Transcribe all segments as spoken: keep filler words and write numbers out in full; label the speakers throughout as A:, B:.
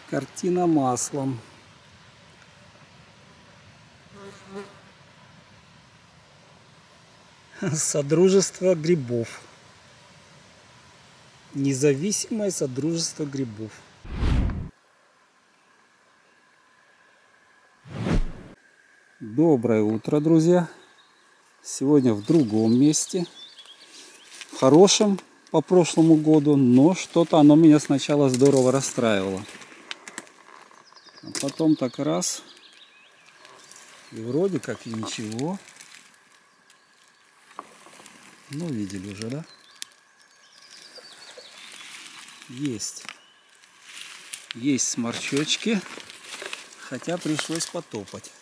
A: Картина маслом. Содружество грибов. Независимое содружество грибов. Доброе утро, друзья! Сегодня в другом месте. В хорошем по прошлому году, но что-то оно меня сначала здорово расстраивало. А потом так раз, и вроде как и ничего. Ну, видели уже, да? Есть. Есть сморчочки, хотя пришлось потопать.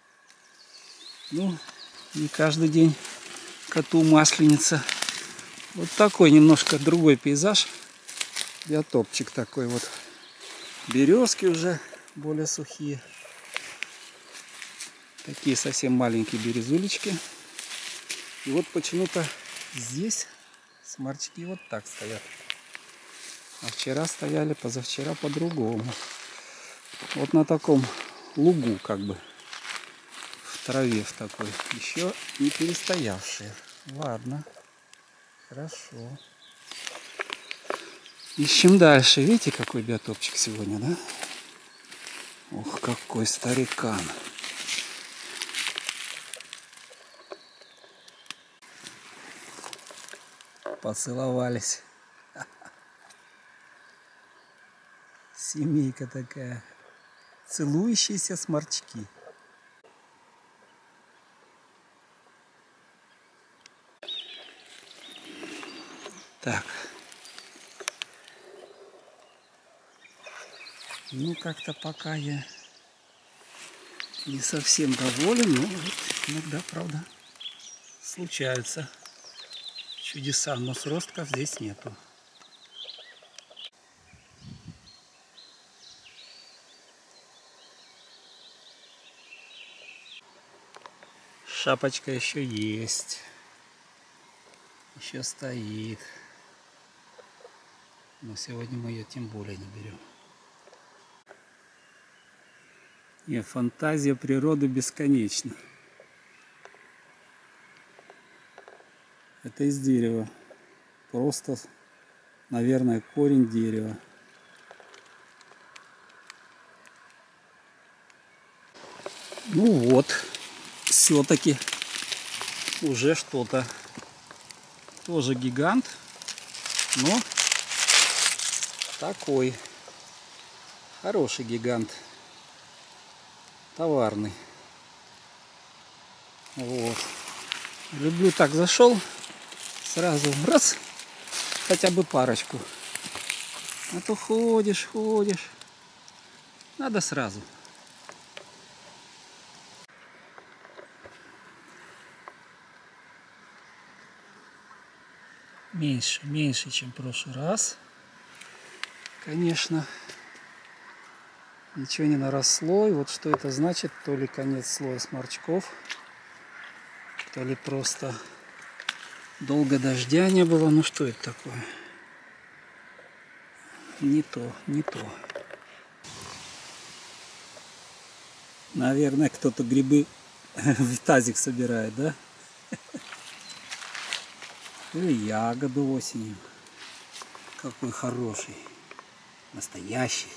A: Ну, не каждый день коту масленица. Вот такой немножко другой пейзаж. Биотопчик такой вот. Березки уже более сухие. Такие совсем маленькие березулечки. И вот почему-то здесь сморчки вот так стоят. А вчера стояли, позавчера по-другому. Вот на таком лугу как бы. В траве в такой. Еще не перестоявшие. Ладно. Хорошо. Ищем дальше. Видите, какой биотопчик сегодня, да? Ох, какой старикан. Поцеловались. Семейка такая. Целующиеся сморчки. Так. Ну, как-то пока я не совсем доволен, но вот иногда, правда, случаются чудеса, но сростков здесь нету. Шапочка еще есть. Еще стоит. Но сегодня мы ее тем более не берем. И фантазия природы бесконечна. Это из дерева. Просто, наверное, корень дерева. Ну вот, все-таки уже что-то. Тоже гигант, но такой хороший гигант. Товарный. Вот. Люблю так, зашел, сразу раз, хотя бы парочку. А то ходишь, ходишь. Надо сразу. Меньше, меньше, чем в прошлый раз. Конечно. Ничего не наросло. И вот что это значит, то ли конец слоя сморчков, то ли просто долго дождя не было. Ну что это такое? Не то, не то. Наверное, кто-то грибы в тазик собирает, да? Или ягоды осенью. Какой хороший. Настоящий.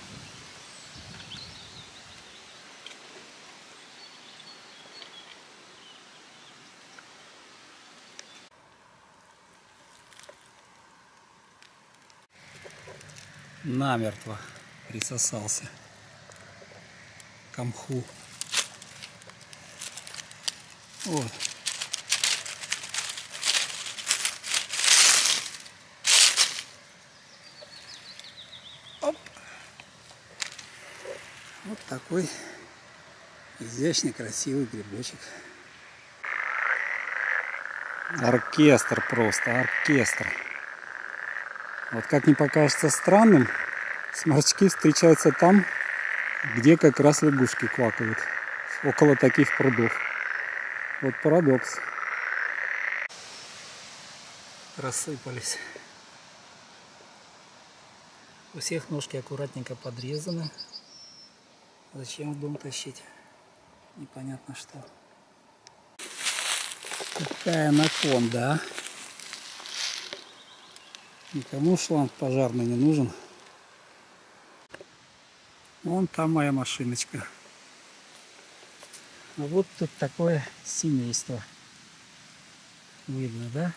A: Намертво присосался к мху. Вот. Оп. Вот такой изящный, красивый грибочек. Оркестр просто, оркестр. Вот как не покажется странным, сморчки встречаются там, где как раз лягушки квакают. Около таких прудов. Вот парадокс. Рассыпались. У всех ножки аккуратненько подрезаны. Зачем в дом тащить? Непонятно что. Какая анаконда, а? Никому шланг пожарный не нужен. Вон там моя машиночка. А вот тут такое семейство. Видно, да?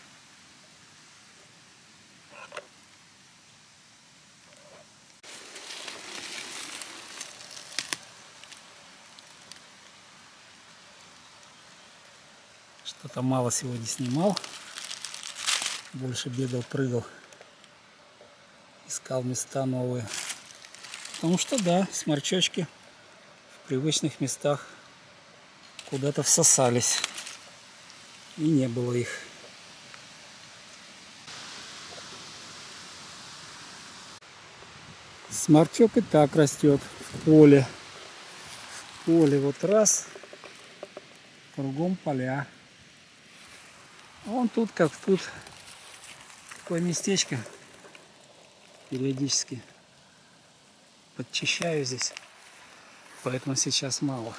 A: Что-то мало сегодня снимал. Больше бегал, прыгал. Искал места новые. Потому что да, сморчочки в привычных местах куда-то всосались. И не было их. Сморчок и так растет в поле. В поле вот раз, кругом поля. А вон тут, как тут, такое местечко. Периодически подчищаю здесь, поэтому сейчас мало.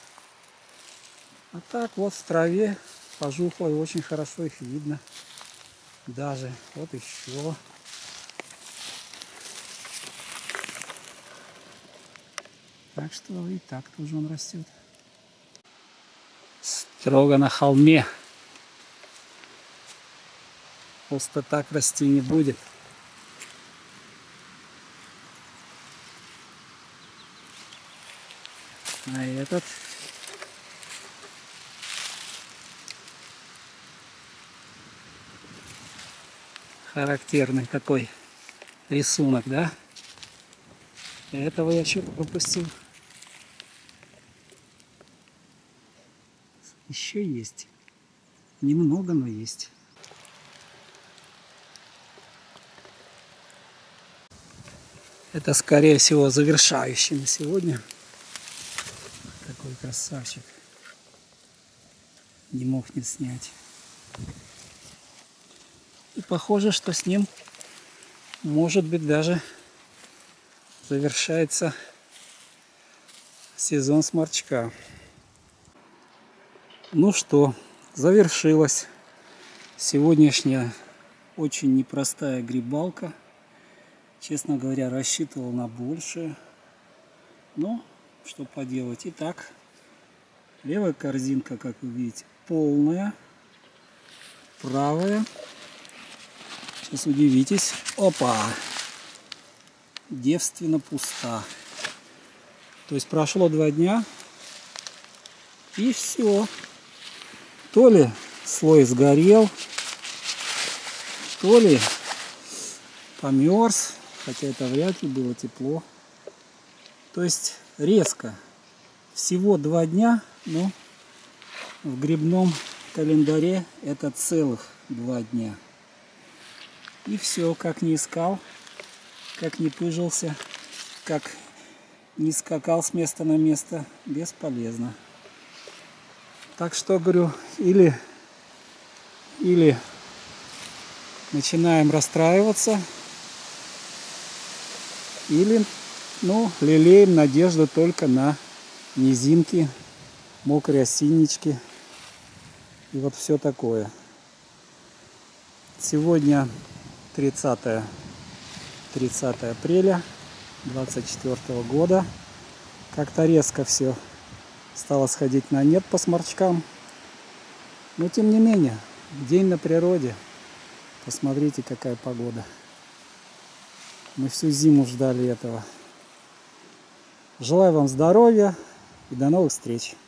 A: А так вот в траве пожухлой очень хорошо их видно. Даже вот еще. Так что и так тоже он растет. Строго на холме. Просто так расти не будет. А этот характерный такой рисунок, да? Этого я что-то пропустил. Еще есть. Немного, но есть. Это, скорее всего, завершающий на сегодня. Такой красавчик. Не мог не снять. И похоже, что с ним, может быть, даже завершается сезон сморчка. Ну что, завершилась сегодняшняя очень непростая грибалка. Честно говоря, рассчитывал на большее. Но что поделать. Итак, левая корзинка, как вы видите, полная. Правая. Сейчас удивитесь. Опа! Девственно пуста. То есть прошло два дня. И все. То ли слой сгорел, то ли померз. Хотя это вряд ли, было тепло. То есть резко. Всего два дня, но в грибном календаре это целых два дня. И все, как не искал, как не пыжился, как не скакал с места на место, бесполезно. Так что, говорю, или, или начинаем расстраиваться, или, ну, лелеем надежду только на низинки, мокрые осиннички и вот все такое. Сегодня тридцатое апреля двадцать четвёртого года. Как-то резко все стало сходить на нет по сморчкам. Но тем не менее, день на природе. Посмотрите, какая погода. Мы всю зиму ждали этого. Желаю вам здоровья и до новых встреч.